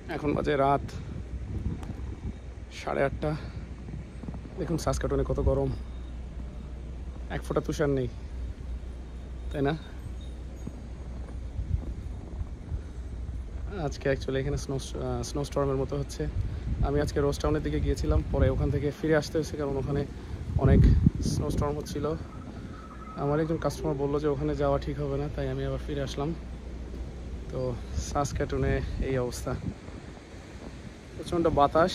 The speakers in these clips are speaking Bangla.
এখন বাজে রাত 8:30। দেখুন সাসকাটুনে কত গরম, এক ফোঁটা তুষার নেই, তাই না? আজকে অ্যাকচুয়ালি এখানে স্নোস্টর্মের মতো হচ্ছে। আমি আজকে রোজ টাউনের দিকে গিয়েছিলাম, পরে ওখান থেকে ফিরে আসতে হয়েছে কারণ ওখানে অনেক স্নোস্টর্ম হচ্ছিল। আমার একজন কাস্টমার বললো যে ওখানে যাওয়া ঠিক হবে না, তাই আমি আবার ফিরে আসলাম। তো সাসকাটুনে এই অবস্থা, প্রচণ্ড বাতাস।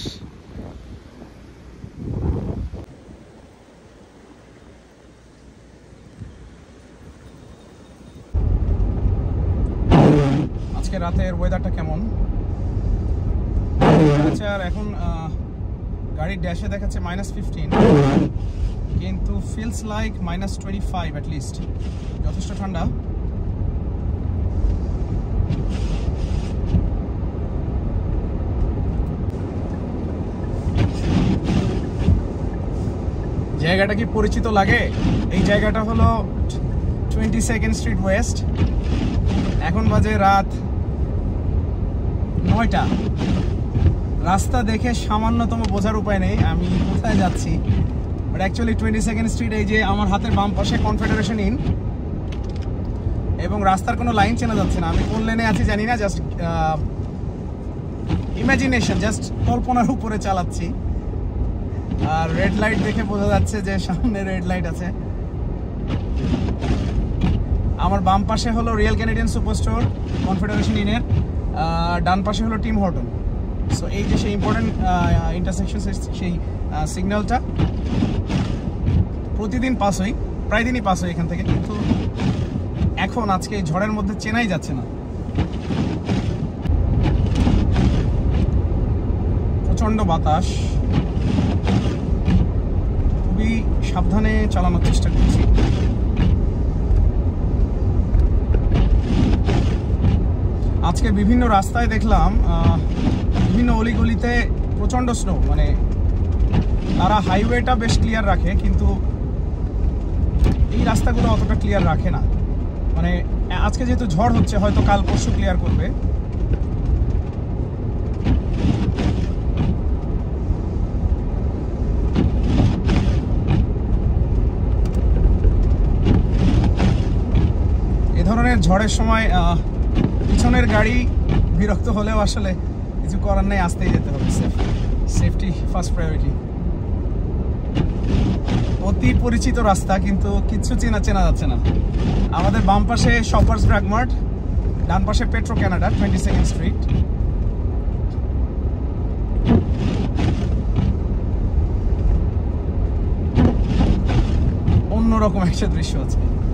আজকে রাতের ওয়েদারটা কেমন? আচ্ছা, আর এখন গাড়ির ড্যাশে দেখাচ্ছে -15, কিন্তু ফিলস লাইক -25 অ্যাট লিস্ট। যথেষ্ট ঠান্ডা। জায়গাটা কি পরিচিত লাগে? এই জায়গাটা হলো 22nd স্ট্রিট ওয়েস্ট। এখন বাজে রাত 9টা। রাস্তা দেখে সামান্যতম বোঝার উপায় নেই আমি কোথায় যাচ্ছি, বাট অ্যাকচুয়ালি 22nd স্ট্রিট, এই যে আমার হাতের বাম পাশে কনফেডারেশন ইন, এবং রাস্তার কোনো লাইন চেনা যাচ্ছে না। আমি কোন লেনে আছি জানি না, জাস্ট ইমাজিনেশন, জাস্ট কল্পনার উপরে চালাচ্ছি। আর রেড লাইট দেখে বোঝা যাচ্ছে যে সামনে রেড লাইট আছে। আমার বাম পাশে হলো real Canadian super store confederation ইনের, ডান পাশে হলো টিম হর্টন। সো এই যে সেই ইম্পর্টেন্ট ইন্টারসেকশন, সেই সিগন্যালটা প্রতিদিন পাস হই, প্রায় দিনই পাস হই এখান থেকে, কিন্তু এখন আজকে এই ঝড়ের মধ্যে চেনাই যাচ্ছে না। প্রচণ্ড বাতাস, খুবই সাবধানে চালানোর চেষ্টা করছি। আজকে বিভিন্ন রাস্তায় দেখলাম, বিভিন্ন অলিগলিতে প্রচণ্ড স্নো, মানে তারা হাইওয়েটা বেশ ক্লিয়ার রাখে, কিন্তু এই রাস্তাগুলো অতটা ক্লিয়ার রাখে না। মানে আজকে যেহেতু ঝড় হচ্ছে, হয়তো কাল পরশু ক্লিয়ার করবে। এ ধরনের ঝড়ের সময় পিছনের গাড়ি বিরক্ত হলেও আসলে কিছু করার নেই, আসতেই যেতে হবে। Safety first priority. অতি পরিচিত রাস্তা, কিন্তু কিচ্ছু চেনা যাচ্ছে না। আমাদের বাম পাশে শপার্স ড্রাগ মার্ট, ডান পাশে পেট্রো কানাডা 22nd স্ট্রিট। অন্যরকম একটা দৃশ্য আছে।